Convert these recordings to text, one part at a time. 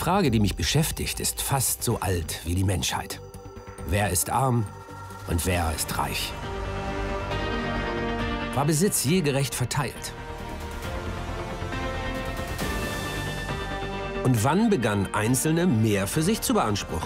Frage, die mich beschäftigt, ist fast so alt wie die Menschheit. Wer ist arm und wer ist reich? War Besitz je gerecht verteilt? Und wann begannen Einzelne mehr für sich zu beanspruchen?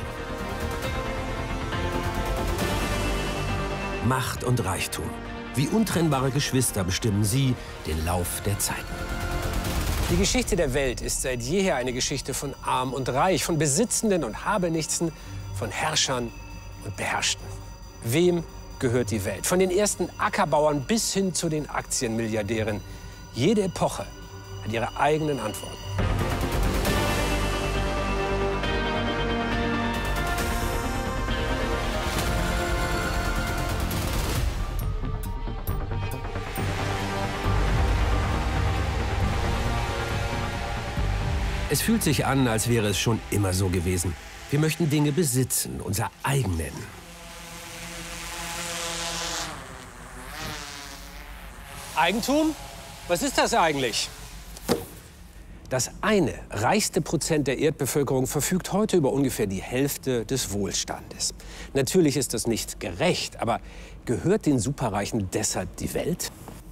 Macht und Reichtum, wie untrennbare Geschwister, bestimmen sie den Lauf der Zeiten. Die Geschichte der Welt ist seit jeher eine Geschichte von Arm und Reich, von Besitzenden und Habenichtsen, von Herrschern und Beherrschten. Wem gehört die Welt? Von den ersten Ackerbauern bis hin zu den Aktienmilliardären. Jede Epoche hat ihre eigenen Antworten. Es fühlt sich an, als wäre es schon immer so gewesen. Wir möchten Dinge besitzen, unser eigen nennen. Eigentum? Was ist das eigentlich? Das eine reichste Prozent der Erdbevölkerung verfügt heute über ungefähr die Hälfte des Wohlstandes. Natürlich ist das nicht gerecht, aber gehört den Superreichen deshalb die Welt?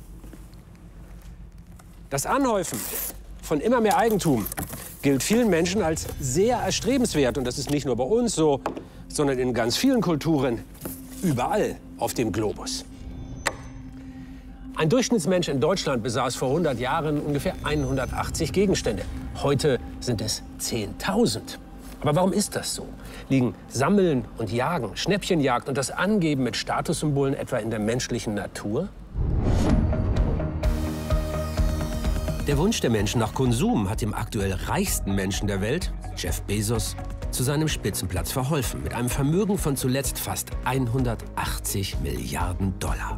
Das Anhäufen von immer mehr Eigentum gilt vielen Menschen als sehr erstrebenswert. Und das ist nicht nur bei uns so, sondern in ganz vielen Kulturen, überall auf dem Globus. Ein Durchschnittsmensch in Deutschland besaß vor 100 Jahren ungefähr 180 Gegenstände. Heute sind es 10.000. Aber warum ist das so? Liegen Sammeln und Jagen, Schnäppchenjagd und das Angeben mit Statussymbolen etwa in der menschlichen Natur? Der Wunsch der Menschen nach Konsum hat dem aktuell reichsten Menschen der Welt, Jeff Bezos, zu seinem Spitzenplatz verholfen, mit einem Vermögen von zuletzt fast 180 Milliarden Dollar.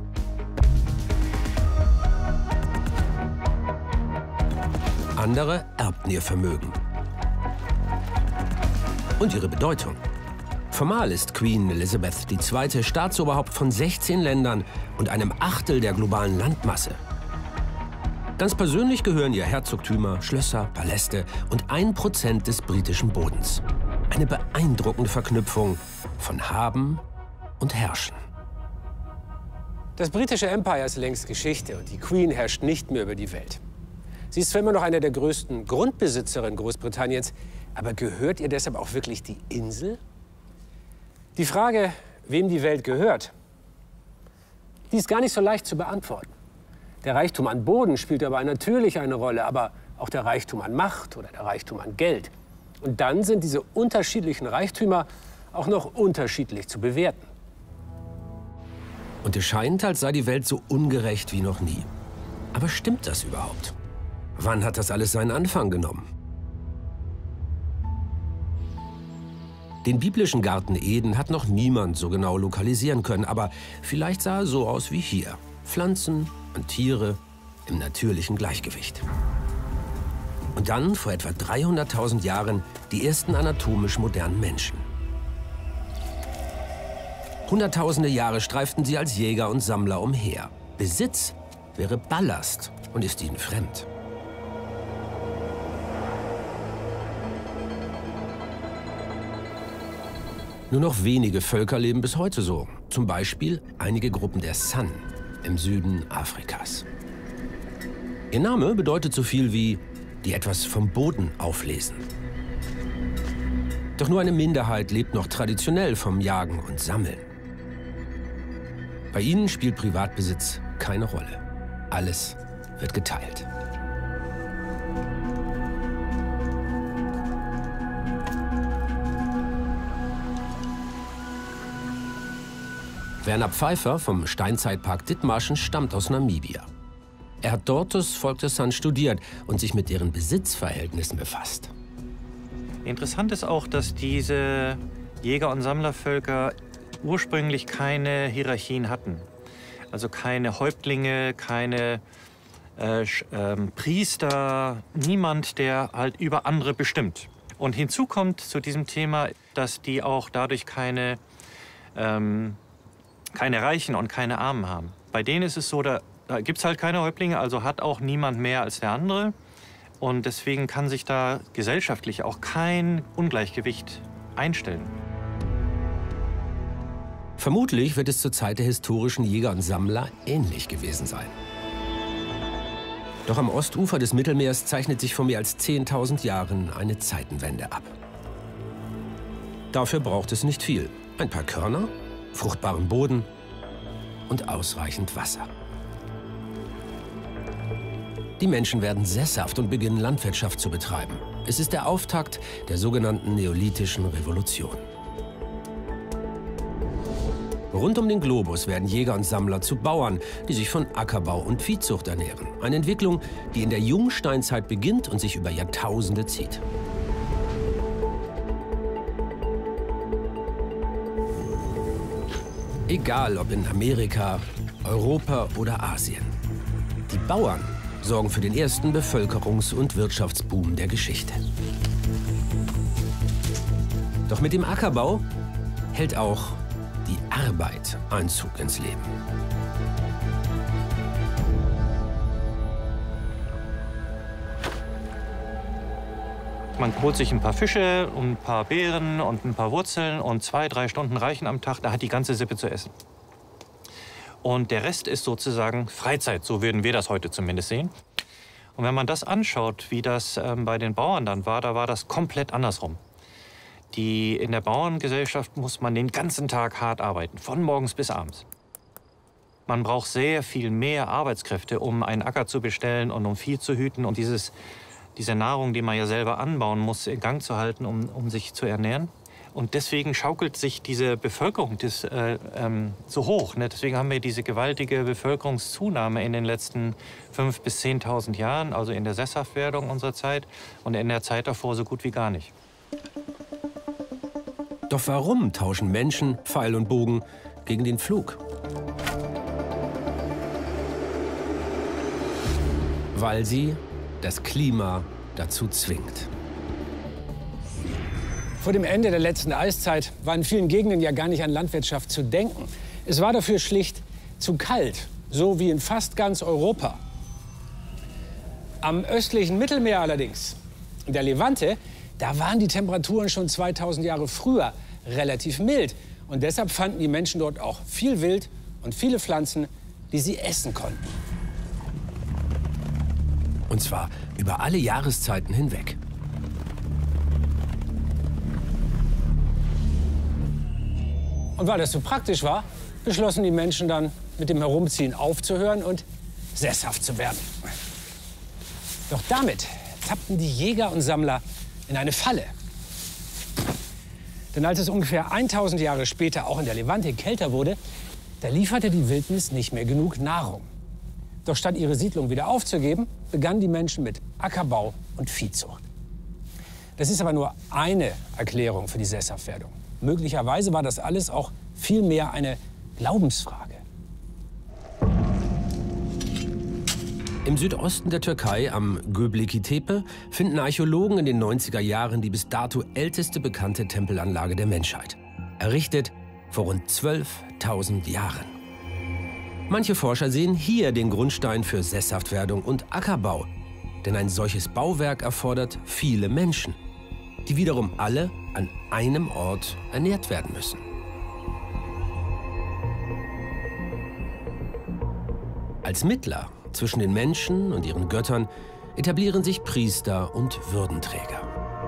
Andere erbten ihr Vermögen und ihre Bedeutung. Formal ist Queen Elizabeth II. Staatsoberhaupt von 16 Ländern und einem Achtel der globalen Landmasse. Ganz persönlich gehören ihr Herzogtümer, Schlösser, Paläste und 1% des britischen Bodens. Eine beeindruckende Verknüpfung von Haben und Herrschen. Das britische Empire ist längst Geschichte und die Queen herrscht nicht mehr über die Welt. Sie ist zwar immer noch eine der größten Grundbesitzerinnen Großbritanniens, aber gehört ihr deshalb auch wirklich die Insel? Die Frage, wem die Welt gehört, die ist gar nicht so leicht zu beantworten. Der Reichtum an Boden spielt dabei natürlich eine Rolle, aber auch der Reichtum an Macht oder der Reichtum an Geld. Und dann sind diese unterschiedlichen Reichtümer auch noch unterschiedlich zu bewerten. Und es scheint, als sei die Welt so ungerecht wie noch nie. Aber stimmt das überhaupt? Wann hat das alles seinen Anfang genommen? Den biblischen Garten Eden hat noch niemand so genau lokalisieren können, aber vielleicht sah er so aus wie hier. Pflanzen und Tiere im natürlichen Gleichgewicht. Und dann, vor etwa 300.000 Jahren, die ersten anatomisch modernen Menschen. Hunderttausende Jahre streiften sie als Jäger und Sammler umher. Besitz wäre Ballast und ist ihnen fremd. Nur noch wenige Völker leben bis heute so. Zum Beispiel einige Gruppen der San im Süden Afrikas. Ihr Name bedeutet so viel wie die etwas vom Boden auflesen. Doch nur eine Minderheit lebt noch traditionell vom Jagen und Sammeln. Bei ihnen spielt Privatbesitz keine Rolle. Alles wird geteilt. Werner Pfeiffer vom Steinzeitpark Dithmarschen stammt aus Namibia. Er hat dort das Volk der San studiert und sich mit deren Besitzverhältnissen befasst. Interessant ist auch, dass diese Jäger- und Sammlervölker ursprünglich keine Hierarchien hatten. Also keine Häuptlinge, keine Priester, niemand, der halt über andere bestimmt. Und hinzu kommt zu diesem Thema, dass die auch dadurch keine Reichen und keine Armen haben. Bei denen ist es so, da gibt es halt keine Häuptlinge, also hat auch niemand mehr als der andere. Und deswegen kann sich da gesellschaftlich auch kein Ungleichgewicht einstellen. Vermutlich wird es zur Zeit der historischen Jäger und Sammler ähnlich gewesen sein. Doch am Ostufer des Mittelmeers zeichnet sich vor mehr als 10.000 Jahren eine Zeitenwende ab. Dafür braucht es nicht viel. Ein paar Körner, fruchtbaren Boden und ausreichend Wasser. Die Menschen werden sesshaft und beginnen, Landwirtschaft zu betreiben. Es ist der Auftakt der sogenannten Neolithischen Revolution. Rund um den Globus werden Jäger und Sammler zu Bauern, die sich von Ackerbau und Viehzucht ernähren. Eine Entwicklung, die in der Jungsteinzeit beginnt und sich über Jahrtausende zieht. Egal ob in Amerika, Europa oder Asien. Die Bauern sorgen für den ersten Bevölkerungs- und Wirtschaftsboom der Geschichte. Doch mit dem Ackerbau hält auch die Arbeit Einzug ins Leben. Man holt sich ein paar Fische und ein paar Beeren und ein paar Wurzeln und 2, 3 Stunden reichen am Tag, da hat die ganze Sippe zu essen. Und der Rest ist sozusagen Freizeit, so würden wir das heute zumindest sehen. Und wenn man das anschaut, wie das bei den Bauern dann war, da war das komplett andersrum. In der Bauerngesellschaft muss man den ganzen Tag hart arbeiten, von morgens bis abends. Man braucht sehr viel mehr Arbeitskräfte, um einen Acker zu bestellen und um Vieh zu hüten und diese Nahrung, die man ja selber anbauen muss, in Gang zu halten, um sich zu ernähren. Und deswegen schaukelt sich diese Bevölkerung so hoch. Ne? Deswegen haben wir diese gewaltige Bevölkerungszunahme in den letzten 5.000 bis 10.000 Jahren, also in der Sesshaftwerdung unserer Zeit und in der Zeit davor so gut wie gar nicht. Doch warum tauschen Menschen Pfeil und Bogen gegen den Pflug? Weil sie das Klima dazu zwingt. Vor dem Ende der letzten Eiszeit war in vielen Gegenden ja gar nicht an Landwirtschaft zu denken. Es war dafür schlicht zu kalt, so wie in fast ganz Europa. Am östlichen Mittelmeer allerdings, in der Levante, da waren die Temperaturen schon 2000 Jahre früher relativ mild. Und deshalb fanden die Menschen dort auch viel Wild und viele Pflanzen, die sie essen konnten. Und zwar über alle Jahreszeiten hinweg. Und weil das so praktisch war, beschlossen die Menschen dann, mit dem Herumziehen aufzuhören und sesshaft zu werden. Doch damit tappten die Jäger und Sammler in eine Falle. Denn als es ungefähr 1000 Jahre später auch in der Levante kälter wurde, da lieferte die Wildnis nicht mehr genug Nahrung. Doch statt ihre Siedlung wieder aufzugeben, begannen die Menschen mit Ackerbau und Viehzucht. Das ist aber nur eine Erklärung für die Sesshaftwerdung. Möglicherweise war das alles auch viel mehr eine Glaubensfrage. Im Südosten der Türkei, am Göbekli Tepe, finden Archäologen in den 90er Jahren die bis dato älteste bekannte Tempelanlage der Menschheit. Errichtet vor rund 12.000 Jahren. Manche Forscher sehen hier den Grundstein für Sesshaftwerdung und Ackerbau. Denn ein solches Bauwerk erfordert viele Menschen, die wiederum alle an einem Ort ernährt werden müssen. Als Mittler zwischen den Menschen und ihren Göttern etablieren sich Priester und Würdenträger.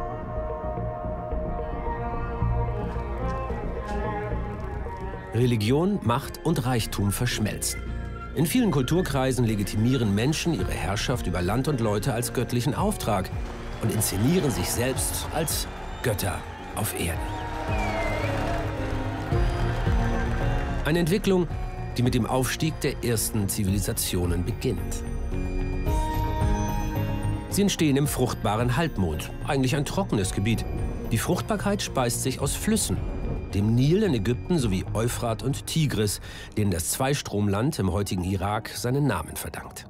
Religion, Macht und Reichtum verschmelzen. In vielen Kulturkreisen legitimieren Menschen ihre Herrschaft über Land und Leute als göttlichen Auftrag und inszenieren sich selbst als Götter auf Erden. Eine Entwicklung, die mit dem Aufstieg der ersten Zivilisationen beginnt. Sie entstehen im fruchtbaren Halbmond, eigentlich ein trockenes Gebiet. Die Fruchtbarkeit speist sich aus Flüssen, dem Nil in Ägypten sowie Euphrat und Tigris, denen das Zweistromland im heutigen Irak seinen Namen verdankt.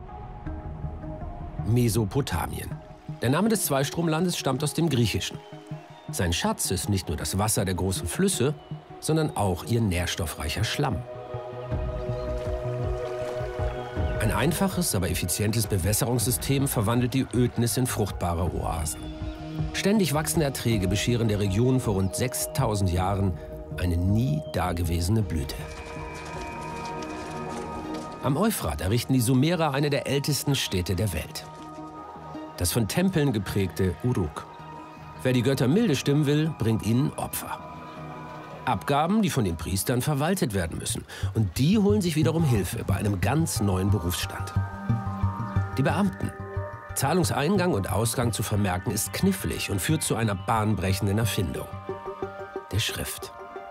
Mesopotamien. Der Name des Zweistromlandes stammt aus dem Griechischen. Sein Schatz ist nicht nur das Wasser der großen Flüsse, sondern auch ihr nährstoffreicher Schlamm. Ein einfaches, aber effizientes Bewässerungssystem verwandelt die Ödnis in fruchtbare Oasen. Ständig wachsende Erträge bescheren der Region vor rund 6000 Jahren eine nie dagewesene Blüte. Am Euphrat errichten die Sumerer eine der ältesten Städte der Welt. Das von Tempeln geprägte Uruk. Wer die Götter milde stimmen will, bringt ihnen Opfer. Abgaben, die von den Priestern verwaltet werden müssen. Und die holen sich wiederum Hilfe bei einem ganz neuen Berufsstand. Die Beamten. Zahlungseingang und Ausgang zu vermerken ist knifflig und führt zu einer bahnbrechenden Erfindung: der Schrift.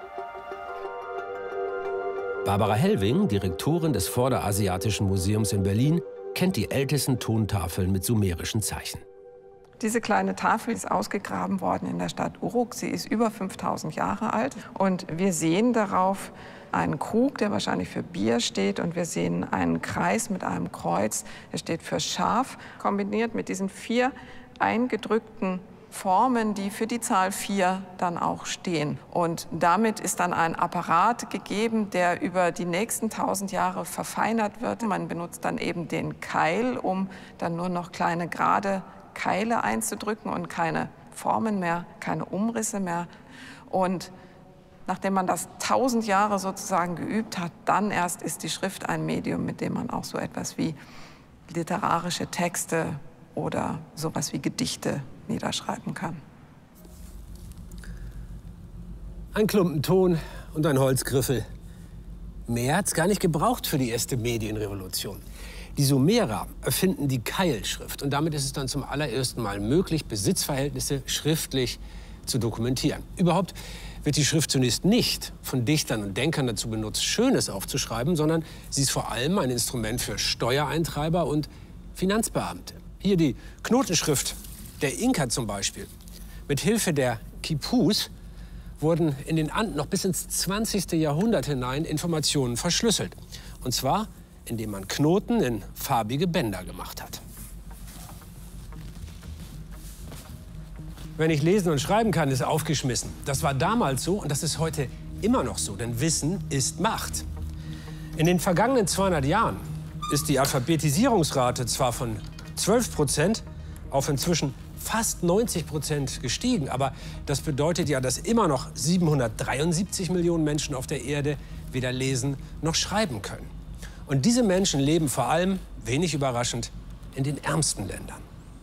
Barbara Hellwing, Direktorin des Vorderasiatischen Museums in Berlin, kennt die ältesten Tontafeln mit sumerischen Zeichen. Diese kleine Tafel ist ausgegraben worden in der Stadt Uruk. Sie ist über 5000 Jahre alt. Und wir sehen darauf einen Krug, der wahrscheinlich für Bier steht. Und wir sehen einen Kreis mit einem Kreuz, der steht für Schaf, kombiniert mit diesen 4 eingedrückten Formen, die für die Zahl 4 dann auch stehen. Und damit ist dann ein Apparat gegeben, der über die nächsten 1000 Jahre verfeinert wird. Man benutzt dann eben den Keil, um dann nur noch kleine gerade Keile einzudrücken und keine Formen mehr, keine Umrisse mehr. Und nachdem man das 1000 Jahre sozusagen geübt hat, dann erst ist die Schrift ein Medium, mit dem man auch so etwas wie literarische Texte oder sowas wie Gedichte niederschreiben kann. Ein Klumpen Ton und ein Holzgriffel. Mehr hat's gar nicht gebraucht für die erste Medienrevolution. Die Sumerer erfinden die Keilschrift und damit ist es dann zum allerersten Mal möglich, Besitzverhältnisse schriftlich zu dokumentieren. Überhaupt wird die Schrift zunächst nicht von Dichtern und Denkern dazu benutzt, Schönes aufzuschreiben, sondern sie ist vor allem ein Instrument für Steuereintreiber und Finanzbeamte. Hier die Knotenschrift der Inka zum Beispiel. Mit Hilfe der Quipus wurden in den Anden noch bis ins 20. Jahrhundert hinein Informationen verschlüsselt. Und zwar indem man Knoten in farbige Bänder gemacht hat. Wer nicht lesen und schreiben kann, ist aufgeschmissen. Das war damals so und das ist heute immer noch so, denn Wissen ist Macht. In den vergangenen 200 Jahren ist die Alphabetisierungsrate zwar von 12% auf inzwischen fast 90% gestiegen, aber das bedeutet ja, dass immer noch 773 Millionen Menschen auf der Erde weder lesen noch schreiben können. Und diese Menschen leben vor allem, wenig überraschend, in den ärmsten Ländern.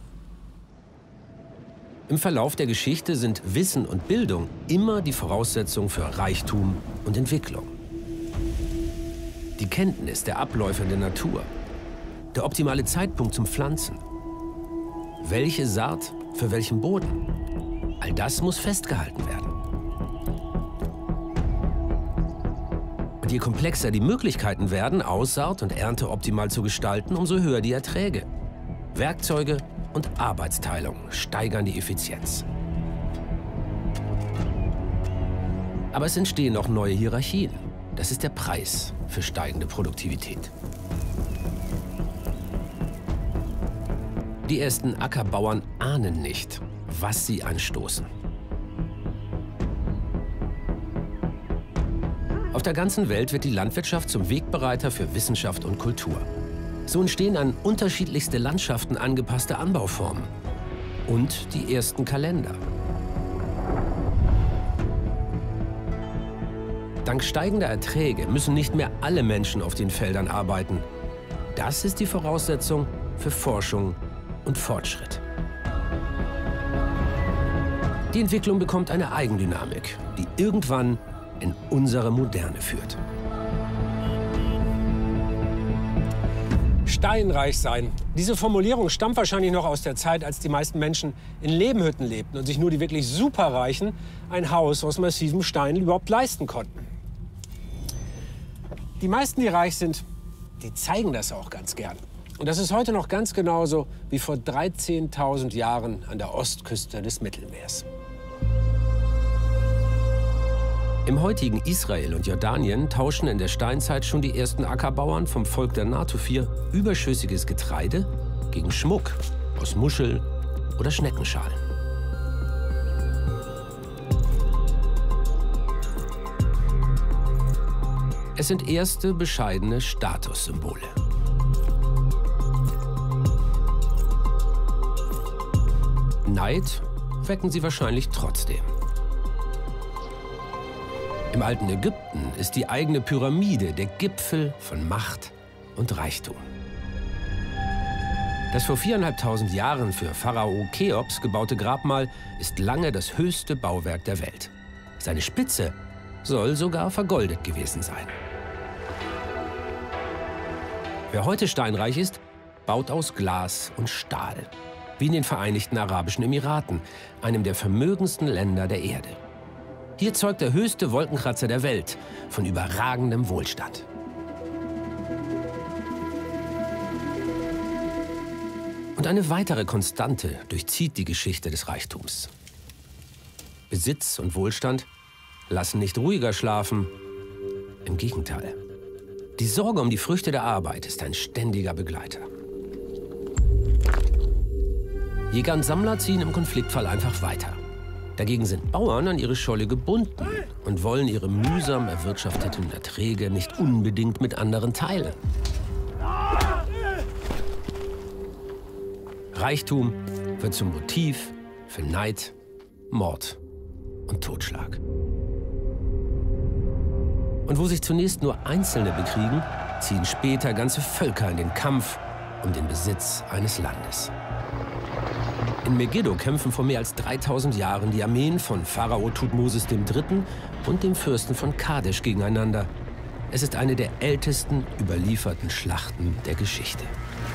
Im Verlauf der Geschichte sind Wissen und Bildung immer die Voraussetzung für Reichtum und Entwicklung. Die Kenntnis der Abläufe in der Natur, der optimale Zeitpunkt zum Pflanzen, welche Saat für welchen Boden, all das muss festgehalten werden. Und je komplexer die Möglichkeiten werden, Aussaat und Ernte optimal zu gestalten, umso höher die Erträge. Werkzeuge und Arbeitsteilung steigern die Effizienz. Aber es entstehen auch neue Hierarchien. Das ist der Preis für steigende Produktivität. Die ersten Ackerbauern ahnen nicht, was sie anstoßen. Auf der ganzen Welt wird die Landwirtschaft zum Wegbereiter für Wissenschaft und Kultur. So entstehen an unterschiedlichste Landschaften angepasste Anbauformen und die ersten Kalender. Dank steigender Erträge müssen nicht mehr alle Menschen auf den Feldern arbeiten. Das ist die Voraussetzung für Forschung und Fortschritt. Die Entwicklung bekommt eine Eigendynamik, die irgendwann in unsere Moderne führt. Steinreich sein. Diese Formulierung stammt wahrscheinlich noch aus der Zeit, als die meisten Menschen in Lehmhütten lebten und sich nur die wirklich Superreichen ein Haus aus massivem Stein überhaupt leisten konnten. Die meisten, die reich sind, die zeigen das auch ganz gern. Und das ist heute noch ganz genauso wie vor 13.000 Jahren an der Ostküste des Mittelmeers. Im heutigen Israel und Jordanien tauschen in der Steinzeit schon die ersten Ackerbauern vom Volk der Natufir überschüssiges Getreide gegen Schmuck aus Muschel- oder Schneckenschalen. Es sind erste bescheidene Statussymbole. Neid wecken sie wahrscheinlich trotzdem. Im alten Ägypten ist die eigene Pyramide der Gipfel von Macht und Reichtum. Das vor 4.500 Jahren für Pharao Cheops gebaute Grabmal ist lange das höchste Bauwerk der Welt. Seine Spitze soll sogar vergoldet gewesen sein. Wer heute steinreich ist, baut aus Glas und Stahl. Wie in den Vereinigten Arabischen Emiraten, einem der vermögendsten Länder der Erde. Hier zeugt der höchste Wolkenkratzer der Welt von überragendem Wohlstand. Und eine weitere Konstante durchzieht die Geschichte des Reichtums. Besitz und Wohlstand lassen nicht ruhiger schlafen. Im Gegenteil. Die Sorge um die Früchte der Arbeit ist ein ständiger Begleiter. Jäger und Sammler ziehen im Konfliktfall einfach weiter. Dagegen sind Bauern an ihre Scholle gebunden und wollen ihre mühsam erwirtschafteten Erträge nicht unbedingt mit anderen teilen. Reichtum wird zum Motiv für Neid, Mord und Totschlag. Und wo sich zunächst nur Einzelne bekriegen, ziehen später ganze Völker in den Kampf um den Besitz eines Landes. In Megiddo kämpfen vor mehr als 3000 Jahren die Armeen von Pharao Thutmosis III. Und dem Fürsten von Kadesh gegeneinander. Es ist eine der ältesten überlieferten Schlachten der Geschichte.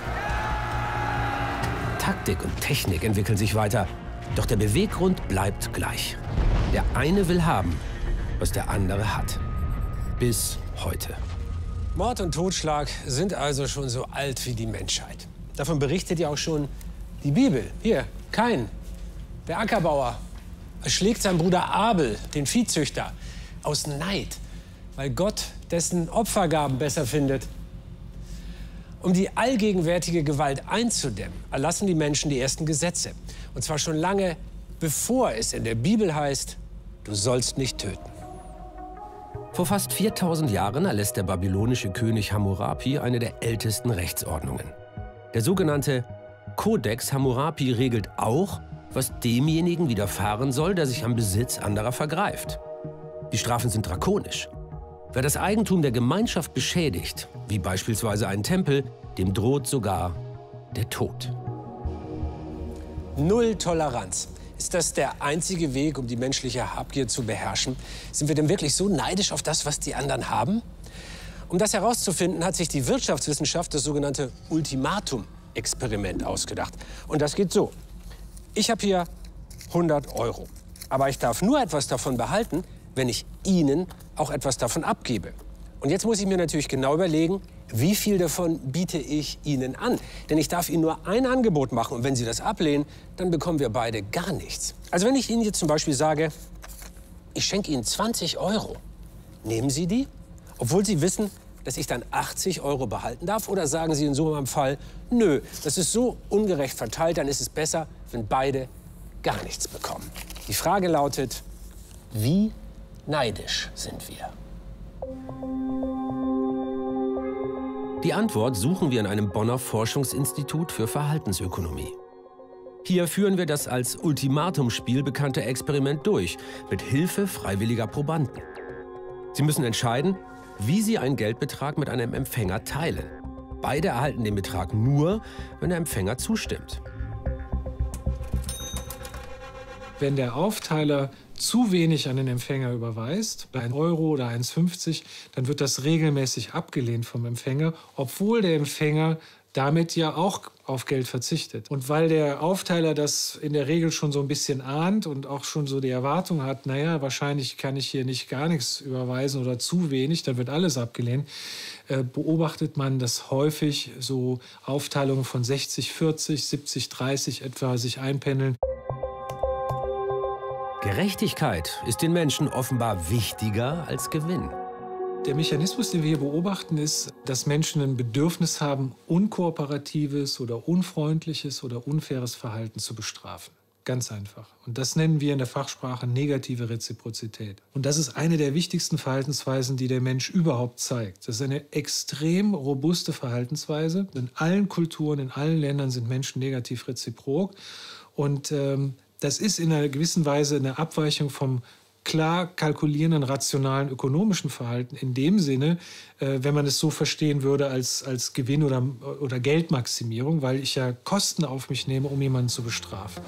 Taktik und Technik entwickeln sich weiter, doch der Beweggrund bleibt gleich. Der eine will haben, was der andere hat. Bis heute. Mord und Totschlag sind also schon so alt wie die Menschheit. Davon berichtet ja auch schon die Bibel. Hier, Kain, der Ackerbauer, erschlägt seinen Bruder Abel, den Viehzüchter, aus Neid, weil Gott dessen Opfergaben besser findet. Um die allgegenwärtige Gewalt einzudämmen, erlassen die Menschen die ersten Gesetze. Und zwar schon lange, bevor es in der Bibel heißt, du sollst nicht töten. Vor fast 4000 Jahren erlässt der babylonische König Hammurapi eine der ältesten Rechtsordnungen. Der sogenannte Kodex Hammurapi regelt auch, was demjenigen widerfahren soll, der sich am Besitz anderer vergreift. Die Strafen sind drakonisch. Wer das Eigentum der Gemeinschaft beschädigt, wie beispielsweise einen Tempel, dem droht sogar der Tod. Null Toleranz. Ist das der einzige Weg, um die menschliche Habgier zu beherrschen? Sind wir denn wirklich so neidisch auf das, was die anderen haben? Um das herauszufinden, hat sich die Wirtschaftswissenschaft das sogenannte Ultimatum-Experiment ausgedacht. Und das geht so. Ich habe hier 100 Euro. Aber ich darf nur etwas davon behalten, wenn ich Ihnen auch etwas davon abgebe. Und jetzt muss ich mir natürlich genau überlegen, wie viel davon biete ich Ihnen an? Denn ich darf Ihnen nur ein Angebot machen und wenn Sie das ablehnen, dann bekommen wir beide gar nichts. Also wenn ich Ihnen jetzt zum Beispiel sage, ich schenke Ihnen 20 Euro, nehmen Sie die? Obwohl Sie wissen, dass ich dann 80 Euro behalten darf? Oder sagen Sie in so einem Fall, nö, das ist so ungerecht verteilt, dann ist es besser, wenn beide gar nichts bekommen. Die Frage lautet, wie neidisch sind wir? Die Antwort suchen wir in einem Bonner Forschungsinstitut für Verhaltensökonomie. Hier führen wir das als Ultimatumspiel bekannte Experiment durch, mit Hilfe freiwilliger Probanden. Sie müssen entscheiden, wie sie einen Geldbetrag mit einem Empfänger teilen. Beide erhalten den Betrag nur, wenn der Empfänger zustimmt. Wenn der Aufteiler zu wenig an den Empfänger überweist, 1 Euro oder 1,50, dann wird das regelmäßig abgelehnt vom Empfänger, obwohl der Empfänger damit ja auch auf Geld verzichtet. Und weil der Aufteiler das in der Regel schon so ein bisschen ahnt und auch schon so die Erwartung hat, naja, wahrscheinlich kann ich hier nicht gar nichts überweisen oder zu wenig, dann wird alles abgelehnt, beobachtet man, dass häufig so Aufteilungen von 60-40, 70-30 etwa sich einpendeln. Gerechtigkeit ist den Menschen offenbar wichtiger als Gewinn. Der Mechanismus, den wir hier beobachten, ist, dass Menschen ein Bedürfnis haben, unkooperatives oder unfreundliches oder unfaires Verhalten zu bestrafen. Ganz einfach. Und das nennen wir in der Fachsprache negative Reziprozität. Und das ist eine der wichtigsten Verhaltensweisen, die der Mensch überhaupt zeigt. Das ist eine extrem robuste Verhaltensweise. In allen Kulturen, in allen Ländern sind Menschen negativ reziprok. Und das ist in einer gewissen Weise eine Abweichung vom klar kalkulierenden, rationalen, ökonomischen Verhalten. In dem Sinne, wenn man es so verstehen würde als Gewinn- oder Geldmaximierung, weil ich ja Kosten auf mich nehme, um jemanden zu bestrafen.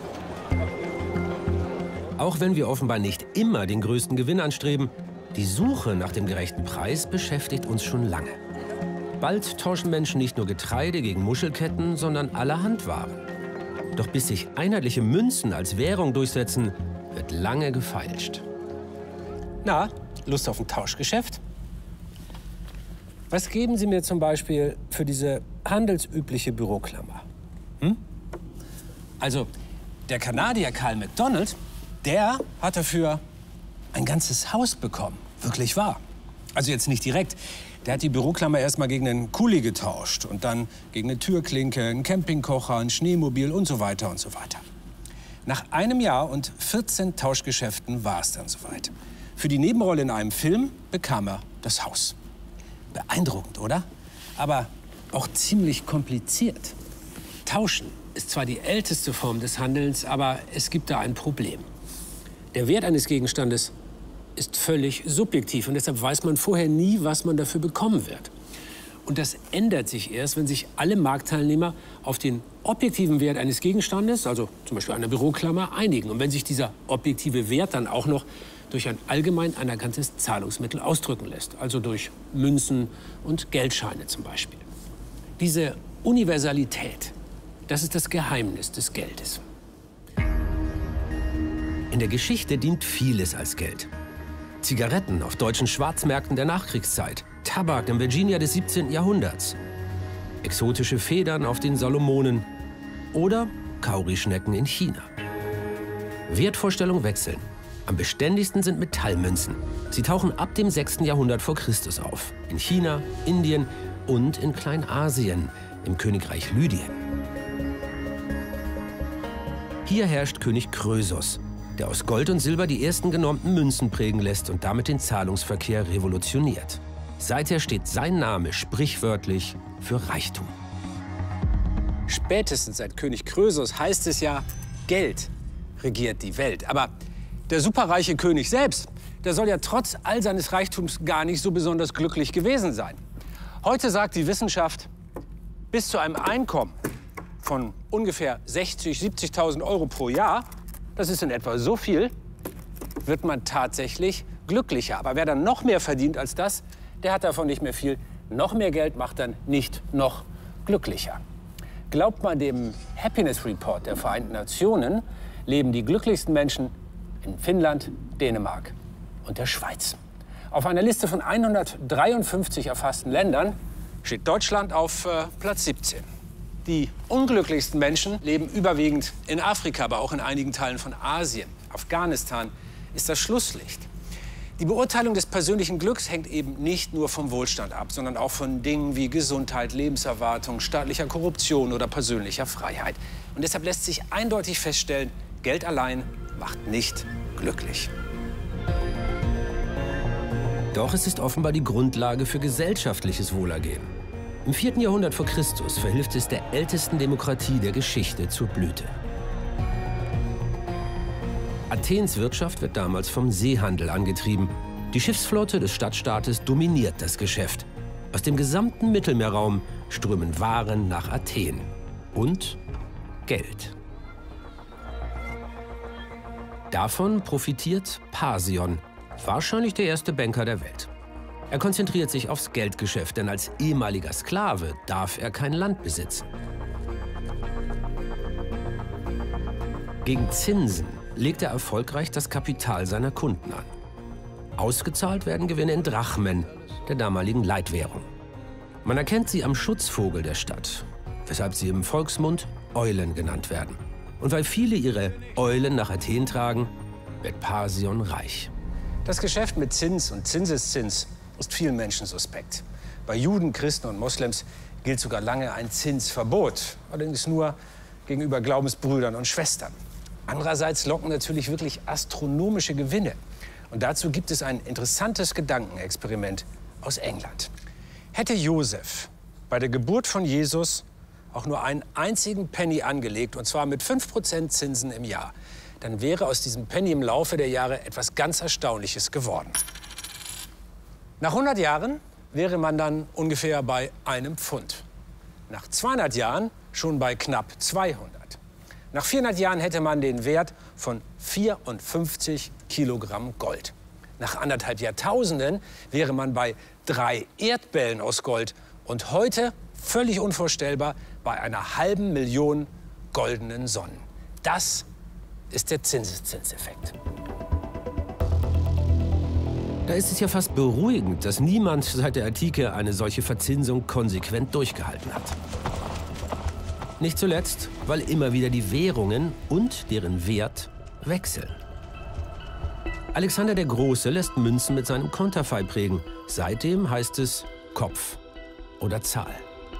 Auch wenn wir offenbar nicht immer den größten Gewinn anstreben, die Suche nach dem gerechten Preis beschäftigt uns schon lange. Bald tauschen Menschen nicht nur Getreide gegen Muschelketten, sondern allerhand Waren. Doch bis sich einheitliche Münzen als Währung durchsetzen, wird lange gefeilscht. Na, Lust auf ein Tauschgeschäft? Was geben Sie mir zum Beispiel für diese handelsübliche Büroklammer? Also, der Kanadier Carl McDonald, der hat dafür ein ganzes Haus bekommen. Wirklich wahr. Also jetzt nicht direkt. Der hat die Büroklammer erst mal gegen einen Kuli getauscht und dann gegen eine Türklinke, einen Campingkocher, ein Schneemobil und so weiter und so weiter. Nach einem Jahr und 14 Tauschgeschäften war es dann soweit. Für die Nebenrolle in einem Film bekam er das Haus. Beeindruckend, oder? Aber auch ziemlich kompliziert. Tauschen ist zwar die älteste Form des Handelns, aber es gibt da ein Problem. Der Wert eines Gegenstandes ist völlig subjektiv und deshalb weiß man vorher nie, was man dafür bekommen wird. Und das ändert sich erst, wenn sich alle Marktteilnehmer auf den objektiven Wert eines Gegenstandes, also zum Beispiel einer Büroklammer, einigen. Und wenn sich dieser objektive Wert dann auch noch durch ein allgemein anerkanntes Zahlungsmittel ausdrücken lässt, also durch Münzen und Geldscheine zum Beispiel. Diese Universalität, das ist das Geheimnis des Geldes. In der Geschichte dient vieles als Geld. Zigaretten auf deutschen Schwarzmärkten der Nachkriegszeit, Tabak in Virginia des 17. Jahrhunderts, exotische Federn auf den Salomonen oder Kaurischnecken in China. Wertvorstellungen wechseln. Am beständigsten sind Metallmünzen. Sie tauchen ab dem 6. Jahrhundert vor Christus auf. In China, Indien und in Kleinasien, im Königreich Lydien. Hier herrscht König Krösus, der aus Gold und Silber die ersten genormten Münzen prägen lässt und damit den Zahlungsverkehr revolutioniert. Seither steht sein Name sprichwörtlich für Reichtum. Spätestens seit König Krösus heißt es ja, Geld regiert die Welt. Aber der superreiche König selbst, der soll ja trotz all seines Reichtums gar nicht so besonders glücklich gewesen sein. Heute sagt die Wissenschaft, bis zu einem Einkommen von ungefähr 60.000, 70.000 Euro pro Jahr, das ist in etwa so viel, wird man tatsächlich glücklicher. Aber wer dann noch mehr verdient als das, der hat davon nicht mehr viel. Noch mehr Geld macht dann nicht noch glücklicher. Glaubt man dem Happiness Report der Vereinten Nationen, leben die glücklichsten Menschen in Finnland, Dänemark und der Schweiz. Auf einer Liste von 153 erfassten Ländern steht Deutschland auf Platz 17. Die unglücklichsten Menschen leben überwiegend in Afrika, aber auch in einigen Teilen von Asien. Afghanistan ist das Schlusslicht. Die Beurteilung des persönlichen Glücks hängt eben nicht nur vom Wohlstand ab, sondern auch von Dingen wie Gesundheit, Lebenserwartung, staatlicher Korruption oder persönlicher Freiheit. Und deshalb lässt sich eindeutig feststellen, Geld allein macht nicht glücklich. Doch es ist offenbar die Grundlage für gesellschaftliches Wohlergehen. Im 4. Jahrhundert vor Christus verhilft es der ältesten Demokratie der Geschichte zur Blüte. Athens Wirtschaft wird damals vom Seehandel angetrieben. Die Schiffsflotte des Stadtstaates dominiert das Geschäft. Aus dem gesamten Mittelmeerraum strömen Waren nach Athen. Und Geld. Davon profitiert Pasion, wahrscheinlich der erste Banker der Welt. Er konzentriert sich aufs Geldgeschäft, denn als ehemaliger Sklave darf er kein Land besitzen. Gegen Zinsen legt er erfolgreich das Kapital seiner Kunden an. Ausgezahlt werden Gewinne in Drachmen, der damaligen Leitwährung. Man erkennt sie am Schutzvogel der Stadt, weshalb sie im Volksmund Eulen genannt werden. Und weil viele ihre Eulen nach Athen tragen, wird Pasion reich. Das Geschäft mit Zins und Zinseszins ist vielen Menschen suspekt. Bei Juden, Christen und Moslems gilt sogar lange ein Zinsverbot, allerdings nur gegenüber Glaubensbrüdern und Schwestern. Andererseits locken natürlich wirklich astronomische Gewinne. Und dazu gibt es ein interessantes Gedankenexperiment aus England. Hätte Josef bei der Geburt von Jesus auch nur einen einzigen Penny angelegt, und zwar mit 5% Zinsen im Jahr, dann wäre aus diesem Penny im Laufe der Jahre etwas ganz Erstaunliches geworden. Nach 100 Jahren wäre man dann ungefähr bei einem Pfund. Nach 200 Jahren schon bei knapp 200. Nach 400 Jahren hätte man den Wert von 54 Kilogramm Gold. Nach anderthalb Jahrtausenden wäre man bei 3 Erdbällen aus Gold. Und heute, völlig unvorstellbar, bei einer $500.000 goldenen Sonnen. Das ist der Zinseszinseffekt. Da ist es ja fast beruhigend, dass niemand seit der Antike eine solche Verzinsung konsequent durchgehalten hat. Nicht zuletzt, weil immer wieder die Währungen und deren Wert wechseln. Alexander der Große lässt Münzen mit seinem Konterfei prägen. Seitdem heißt es Kopf oder Zahl.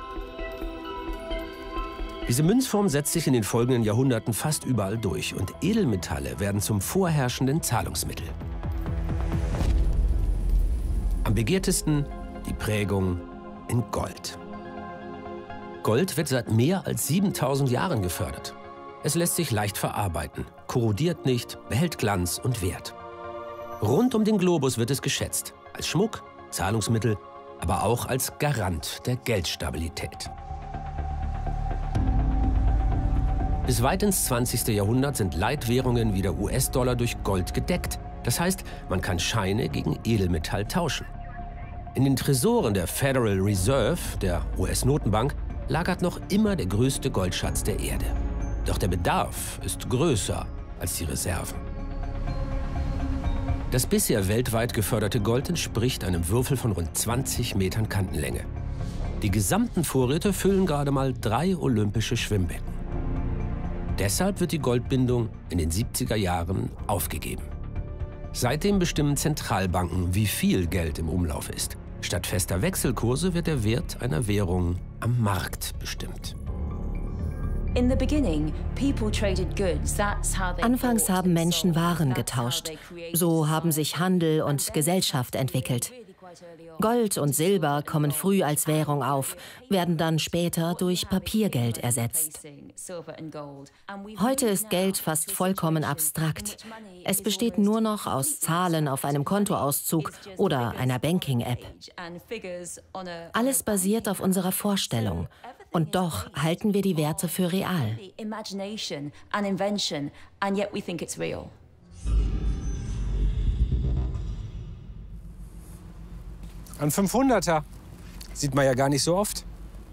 Diese Münzform setzt sich in den folgenden Jahrhunderten fast überall durch und Edelmetalle werden zum vorherrschenden Zahlungsmittel. Am begehrtesten die Prägung in Gold. Gold wird seit mehr als 7000 Jahren gefördert. Es lässt sich leicht verarbeiten, korrodiert nicht, behält Glanz und Wert. Rund um den Globus wird es geschätzt, als Schmuck, Zahlungsmittel, aber auch als Garant der Geldstabilität. Bis weit ins 20. Jahrhundert sind Leitwährungen wie der US-Dollar durch Gold gedeckt. Das heißt, man kann Scheine gegen Edelmetall tauschen. In den Tresoren der Federal Reserve, der US-Notenbank, lagert noch immer der größte Goldschatz der Erde. Doch der Bedarf ist größer als die Reserven. Das bisher weltweit geförderte Gold entspricht einem Würfel von rund 20 Metern Kantenlänge. Die gesamten Vorräte füllen gerade mal 3 olympische Schwimmbecken. Deshalb wird die Goldbindung in den 70er Jahren aufgegeben. Seitdem bestimmen Zentralbanken, wie viel Geld im Umlauf ist. Statt fester Wechselkurse wird der Wert einer Währung am Markt bestimmt. Anfangs haben Menschen Waren getauscht. So haben sich Handel und Gesellschaft entwickelt. Gold und Silber kommen früh als Währung auf, werden dann später durch Papiergeld ersetzt. Heute ist Geld fast vollkommen abstrakt. Es besteht nur noch aus Zahlen auf einem Kontoauszug oder einer Banking-App. Alles basiert auf unserer Vorstellung. Und doch halten wir die Werte für real. Ein 500er sieht man ja gar nicht so oft.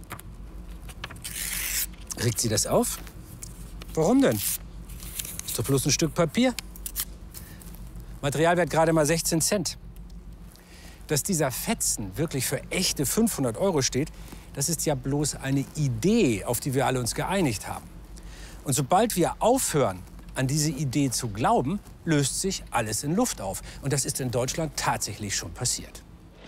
Regt Sie das auf? Warum denn? Ist doch bloß ein Stück Papier. Materialwert gerade mal 16 Cent. Dass dieser Fetzen wirklich für echte 500 € steht, das ist ja bloß eine Idee, auf die wir alle uns geeinigt haben. Und sobald wir aufhören, an diese Idee zu glauben, löst sich alles in Luft auf. Und das ist in Deutschland tatsächlich schon passiert.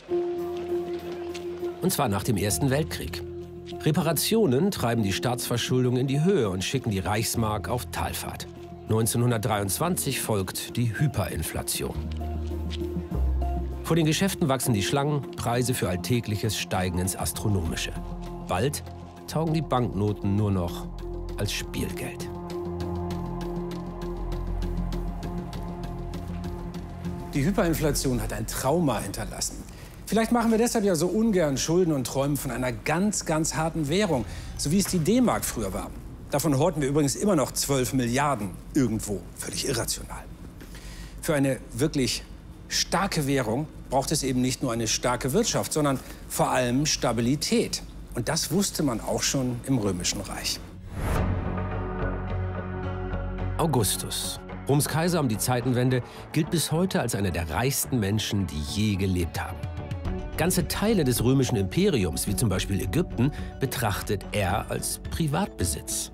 Und zwar nach dem Ersten Weltkrieg. Reparationen treiben die Staatsverschuldung in die Höhe und schicken die Reichsmark auf Talfahrt. 1923 folgt die Hyperinflation. Vor den Geschäften wachsen die Schlangen, Preise für Alltägliches steigen ins Astronomische. Bald taugen die Banknoten nur noch als Spielgeld. Die Hyperinflation hat ein Trauma hinterlassen. Vielleicht machen wir deshalb ja so ungern Schulden und träumen von einer ganz, ganz harten Währung, so wie es die D-Mark früher war. Davon horten wir übrigens immer noch 12 Milliarden irgendwo, völlig irrational. Für eine wirklich starke Währung braucht es eben nicht nur eine starke Wirtschaft, sondern vor allem Stabilität. Und das wusste man auch schon im Römischen Reich. Augustus, Roms Kaiser um die Zeitenwende, gilt bis heute als einer der reichsten Menschen, die je gelebt haben. Ganze Teile des römischen Imperiums, wie zum Beispiel Ägypten, betrachtet er als Privatbesitz.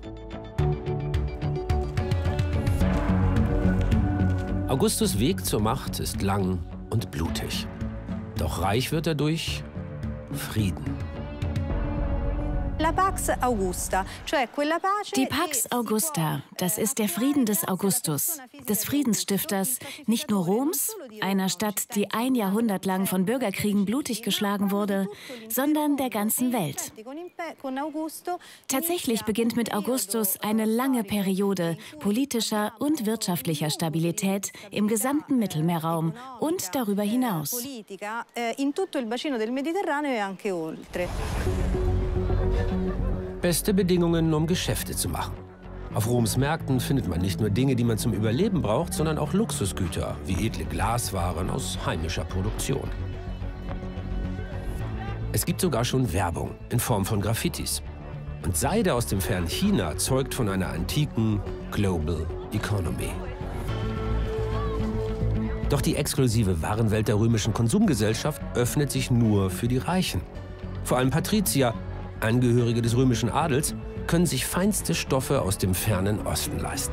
Augustus' Weg zur Macht ist lang und blutig. Doch reich wird er durch Frieden. Die Pax Augusta, das ist der Frieden des Augustus, des Friedensstifters, nicht nur Roms, einer Stadt, die ein Jahrhundert lang von Bürgerkriegen blutig geschlagen wurde, sondern der ganzen Welt. Tatsächlich beginnt mit Augustus eine lange Periode politischer und wirtschaftlicher Stabilität im gesamten Mittelmeerraum und darüber hinaus. Beste Bedingungen, um Geschäfte zu machen. Auf Roms Märkten findet man nicht nur Dinge, die man zum Überleben braucht, sondern auch Luxusgüter, wie edle Glaswaren aus heimischer Produktion. Es gibt sogar schon Werbung in Form von Graffitis. Und Seide aus dem fernen China zeugt von einer antiken Global Economy. Doch die exklusive Warenwelt der römischen Konsumgesellschaft öffnet sich nur für die Reichen. Vor allem Patrizier, Angehörige des römischen Adels, können sich feinste Stoffe aus dem fernen Osten leisten.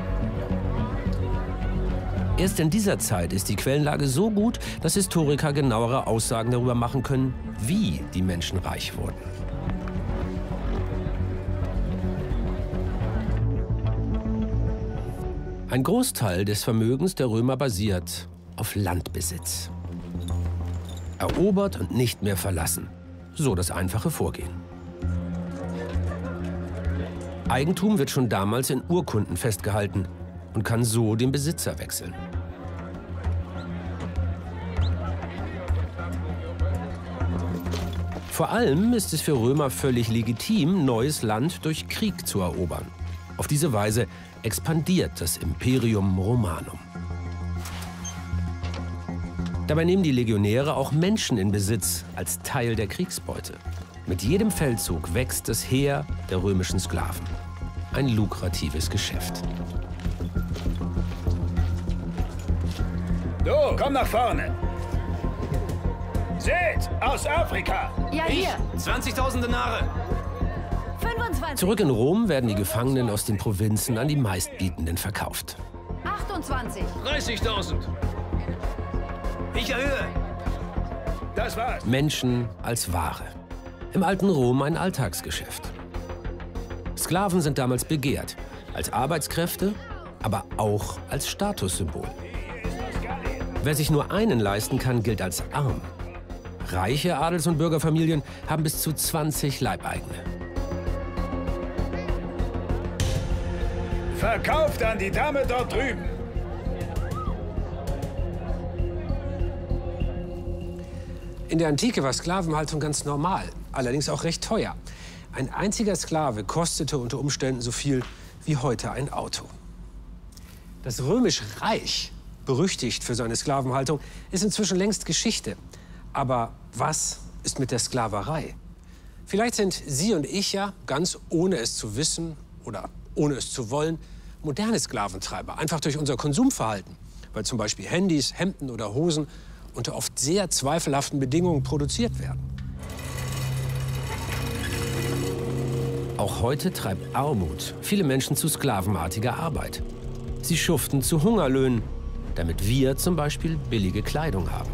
Erst in dieser Zeit ist die Quellenlage so gut, dass Historiker genauere Aussagen darüber machen können, wie die Menschen reich wurden. Ein Großteil des Vermögens der Römer basiert auf Landbesitz. Erobert und nicht mehr verlassen. So das einfache Vorgehen. Eigentum wird schon damals in Urkunden festgehalten und kann so den Besitzer wechseln. Vor allem ist es für Römer völlig legitim, neues Land durch Krieg zu erobern. Auf diese Weise expandiert das Imperium Romanum. Dabei nehmen die Legionäre auch Menschen in Besitz als Teil der Kriegsbeute. Mit jedem Feldzug wächst das Heer der römischen Sklaven. Ein lukratives Geschäft. Du, komm nach vorne. Seht, aus Afrika. Ja, hier. 20.000 Denare. 25. Zurück in Rom werden die Gefangenen aus den Provinzen an die Meistbietenden verkauft. 28. 30.000. Ich erhöhe. Das war's. Menschen als Ware. Im alten Rom ein Alltagsgeschäft. Sklaven sind damals begehrt, als Arbeitskräfte, aber auch als Statussymbol. Wer sich nur einen leisten kann, gilt als arm. Reiche Adels- und Bürgerfamilien haben bis zu 20 Leibeigene. Verkauft an die Dame dort drüben. In der Antike war Sklavenhaltung ganz normal, allerdings auch recht teuer. Ein einziger Sklave kostete unter Umständen so viel wie heute ein Auto. Das Römische Reich, berüchtigt für seine Sklavenhaltung, ist inzwischen längst Geschichte. Aber was ist mit der Sklaverei? Vielleicht sind Sie und ich ja, ganz ohne es zu wissen oder ohne es zu wollen, moderne Sklaventreiber, einfach durch unser Konsumverhalten, weil zum Beispiel Handys, Hemden oder Hosen unter oft sehr zweifelhaften Bedingungen produziert werden. Auch heute treibt Armut viele Menschen zu sklavenartiger Arbeit. Sie schuften zu Hungerlöhnen, damit wir zum Beispiel billige Kleidung haben.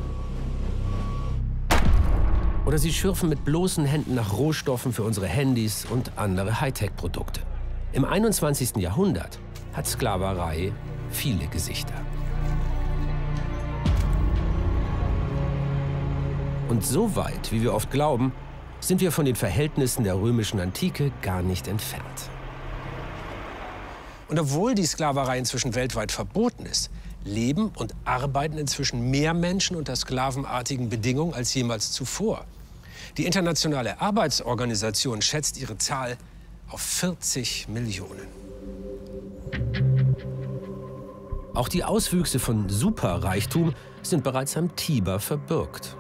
Oder sie schürfen mit bloßen Händen nach Rohstoffen für unsere Handys und andere Hightech-Produkte. Im 21. Jahrhundert hat Sklaverei viele Gesichter. Und so weit, wie wir oft glauben, sind wir von den Verhältnissen der römischen Antike gar nicht entfernt. Und obwohl die Sklaverei inzwischen weltweit verboten ist, leben und arbeiten inzwischen mehr Menschen unter sklavenartigen Bedingungen als jemals zuvor. Die Internationale Arbeitsorganisation schätzt ihre Zahl auf 40 Millionen. Auch die Auswüchse von Superreichtum sind bereits am Tiber verbürgt.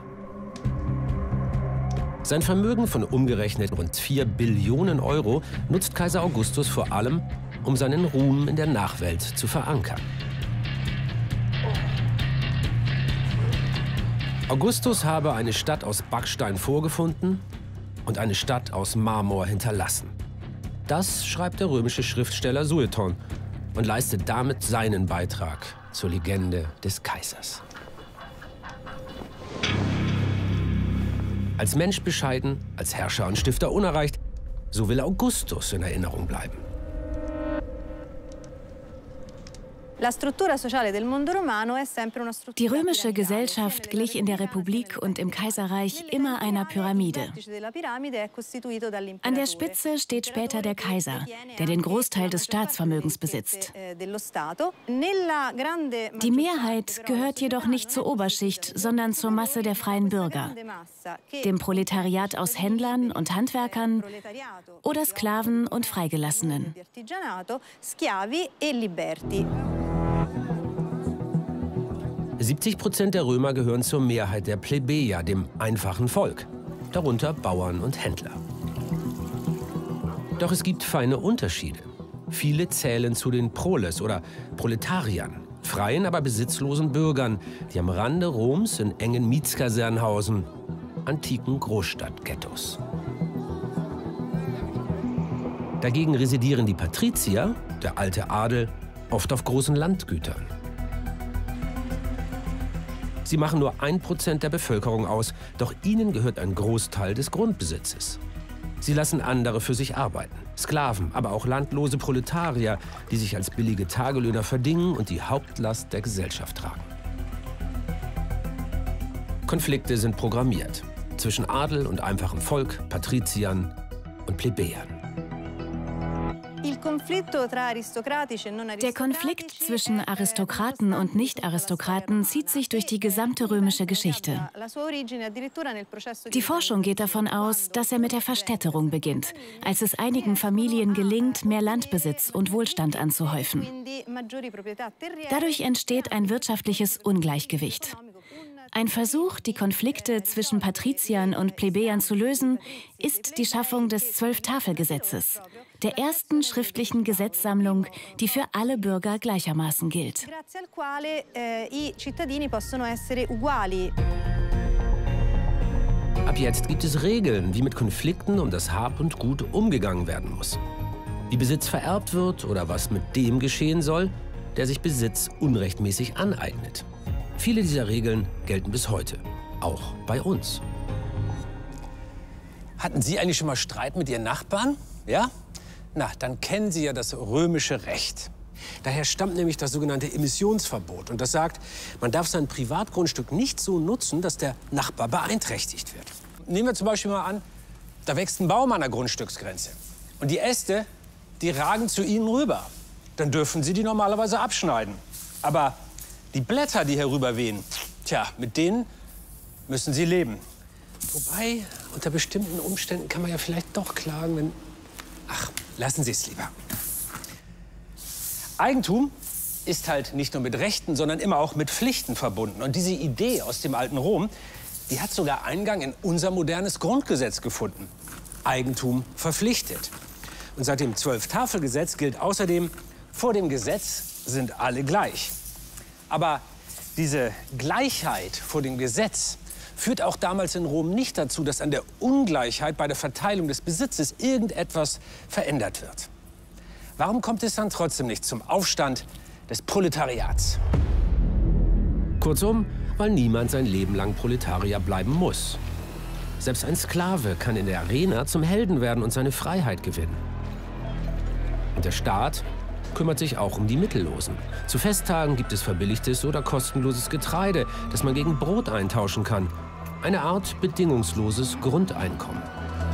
Sein Vermögen von umgerechnet rund 4 Billionen Euro nutzt Kaiser Augustus vor allem, um seinen Ruhm in der Nachwelt zu verankern. Augustus habe eine Stadt aus Backstein vorgefunden und eine Stadt aus Marmor hinterlassen. Das schreibt der römische Schriftsteller Sueton und leistet damit seinen Beitrag zur Legende des Kaisers. Als Mensch bescheiden, als Herrscher und Stifter unerreicht, so will Augustus in Erinnerung bleiben. Die römische Gesellschaft glich in der Republik und im Kaiserreich immer einer Pyramide. An der Spitze steht später der Kaiser, der den Großteil des Staatsvermögens besitzt. Die Mehrheit gehört jedoch nicht zur Oberschicht, sondern zur Masse der freien Bürger, dem Proletariat aus Händlern und Handwerkern oder Sklaven und Freigelassenen. 70% der Römer gehören zur Mehrheit der Plebejer, dem einfachen Volk, darunter Bauern und Händler. Doch es gibt feine Unterschiede. Viele zählen zu den Proles oder Proletariern, freien, aber besitzlosen Bürgern, die am Rande Roms in engen Mietskasernen hausen, antiken Großstadtghettos. Dagegen residieren die Patrizier, der alte Adel, oft auf großen Landgütern. Sie machen nur 1% der Bevölkerung aus, doch ihnen gehört ein Großteil des Grundbesitzes. Sie lassen andere für sich arbeiten. Sklaven, aber auch landlose Proletarier, die sich als billige Tagelöhner verdingen und die Hauptlast der Gesellschaft tragen. Konflikte sind programmiert. Zwischen Adel und einfachem Volk, Patriziern und Plebejern. Der Konflikt zwischen Aristokraten und Nicht-Aristokraten zieht sich durch die gesamte römische Geschichte. Die Forschung geht davon aus, dass er mit der Verstädterung beginnt, als es einigen Familien gelingt, mehr Landbesitz und Wohlstand anzuhäufen. Dadurch entsteht ein wirtschaftliches Ungleichgewicht. Ein Versuch, die Konflikte zwischen Patriziern und Plebejern zu lösen, ist die Schaffung des 12-Tafel-Gesetzes, der ersten schriftlichen Gesetzsammlung, die für alle Bürger gleichermaßen gilt. Ab jetzt gibt es Regeln, wie mit Konflikten um das Hab und Gut umgegangen werden muss. Wie Besitz vererbt wird oder was mit dem geschehen soll, der sich Besitz unrechtmäßig aneignet. Viele dieser Regeln gelten bis heute, auch bei uns. Hatten Sie eigentlich schon mal Streit mit Ihren Nachbarn? Ja? Na, dann kennen Sie ja das römische Recht. Daher stammt nämlich das sogenannte Emissionsverbot. Und das sagt, man darf sein Privatgrundstück nicht so nutzen, dass der Nachbar beeinträchtigt wird. Nehmen wir zum Beispiel mal an, da wächst ein Baum an der Grundstücksgrenze. Und die Äste, die ragen zu Ihnen rüber. Dann dürfen Sie die normalerweise abschneiden. Aber die Blätter, die herüber wehen, tja, mit denen müssen Sie leben. Wobei, unter bestimmten Umständen kann man ja vielleicht doch klagen, wenn... Ach, lassen Sie es lieber. Eigentum ist halt nicht nur mit Rechten, sondern immer auch mit Pflichten verbunden. Und diese Idee aus dem alten Rom, die hat sogar Eingang in unser modernes Grundgesetz gefunden. Eigentum verpflichtet. Und seit dem 12-Tafel-Gesetz gilt außerdem, vor dem Gesetz sind alle gleich. Aber diese Gleichheit vor dem Gesetz führt auch damals in Rom nicht dazu, dass an der Ungleichheit bei der Verteilung des Besitzes irgendetwas verändert wird. Warum kommt es dann trotzdem nicht zum Aufstand des Proletariats? Kurzum, weil niemand sein Leben lang Proletarier bleiben muss. Selbst ein Sklave kann in der Arena zum Helden werden und seine Freiheit gewinnen. Und der Staat kümmert sich auch um die Mittellosen. Zu Festtagen gibt es verbilligtes oder kostenloses Getreide, das man gegen Brot eintauschen kann. Eine Art bedingungsloses Grundeinkommen.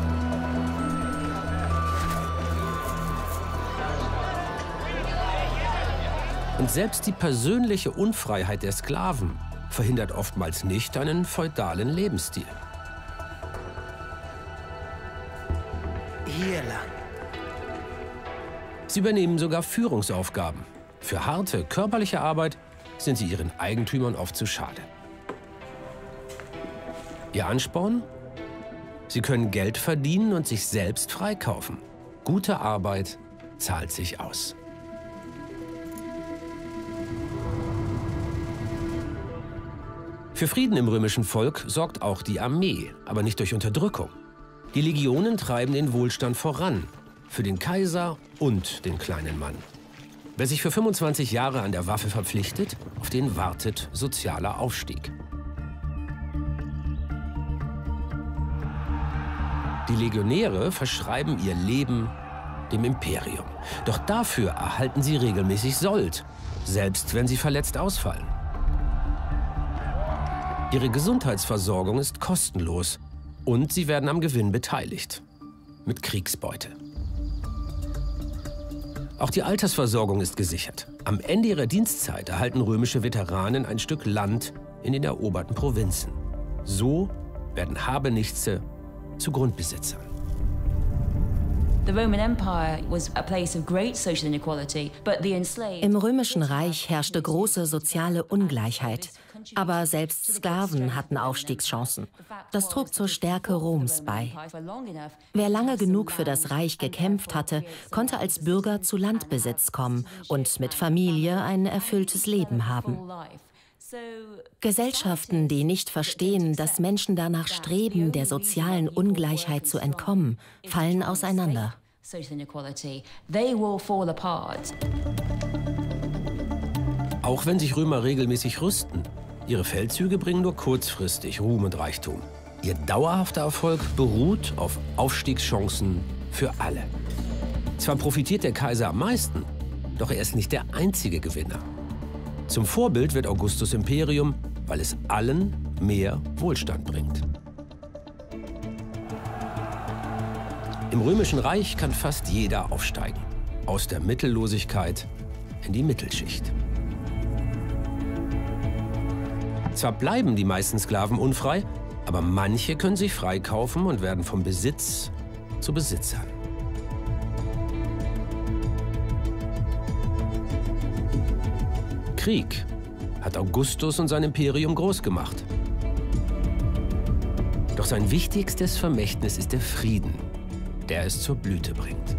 Und selbst die persönliche Unfreiheit der Sklaven verhindert oftmals nicht einen feudalen Lebensstil. Hier lang. Sie übernehmen sogar Führungsaufgaben. Für harte, körperliche Arbeit sind sie ihren Eigentümern oft zu schade. Ihr Ansporn? Sie können Geld verdienen und sich selbst freikaufen. Gute Arbeit zahlt sich aus. Für Frieden im römischen Volk sorgt auch die Armee, aber nicht durch Unterdrückung. Die Legionen treiben den Wohlstand voran. Für den Kaiser und den kleinen Mann. Wer sich für 25 Jahre an der Waffe verpflichtet, auf den wartet sozialer Aufstieg. Die Legionäre verschreiben ihr Leben dem Imperium. Doch dafür erhalten sie regelmäßig Sold, selbst wenn sie verletzt ausfallen. Ihre Gesundheitsversorgung ist kostenlos und sie werden am Gewinn beteiligt. Mit Kriegsbeute. Auch die Altersversorgung ist gesichert. Am Ende ihrer Dienstzeit erhalten römische Veteranen ein Stück Land in den eroberten Provinzen. So werden Habenichtse zu Grundbesitzern. Im Römischen Reich herrschte große soziale Ungleichheit. Aber selbst Sklaven hatten Aufstiegschancen. Das trug zur Stärke Roms bei. Wer lange genug für das Reich gekämpft hatte, konnte als Bürger zu Landbesitz kommen und mit Familie ein erfülltes Leben haben. Gesellschaften, die nicht verstehen, dass Menschen danach streben, der sozialen Ungleichheit zu entkommen, fallen auseinander. Auch wenn sich Römer regelmäßig rüsten, ihre Feldzüge bringen nur kurzfristig Ruhm und Reichtum. Ihr dauerhafter Erfolg beruht auf Aufstiegschancen für alle. Zwar profitiert der Kaiser am meisten, doch er ist nicht der einzige Gewinner. Zum Vorbild wird Augustus' Imperium, weil es allen mehr Wohlstand bringt. Im Römischen Reich kann fast jeder aufsteigen. Aus der Mittellosigkeit in die Mittelschicht. Zwar bleiben die meisten Sklaven unfrei, aber manche können sich freikaufen und werden vom Besitz zu Besitzern. Krieg hat Augustus und sein Imperium groß gemacht. Doch sein wichtigstes Vermächtnis ist der Frieden, der es zur Blüte bringt.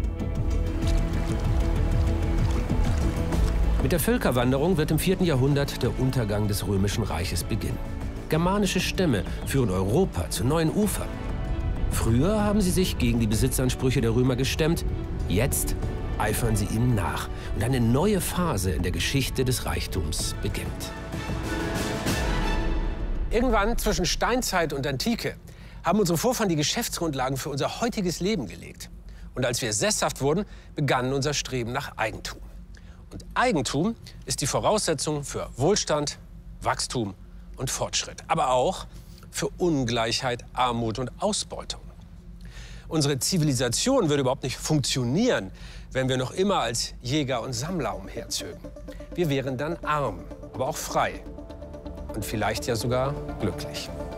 Mit der Völkerwanderung wird im 4. Jahrhundert der Untergang des Römischen Reiches beginnen. Germanische Stämme führen Europa zu neuen Ufern. Früher haben sie sich gegen die Besitzansprüche der Römer gestemmt, jetzt eifern sie ihnen nach. Und eine neue Phase in der Geschichte des Reichtums beginnt. Irgendwann zwischen Steinzeit und Antike haben unsere Vorfahren die Geschäftsgrundlagen für unser heutiges Leben gelegt. Und als wir sesshaft wurden, begann unser Streben nach Eigentum. Und Eigentum ist die Voraussetzung für Wohlstand, Wachstum und Fortschritt. Aber auch für Ungleichheit, Armut und Ausbeutung. Unsere Zivilisation würde überhaupt nicht funktionieren, wenn wir noch immer als Jäger und Sammler umherzögen. Wir wären dann arm, aber auch frei. Und vielleicht ja sogar glücklich.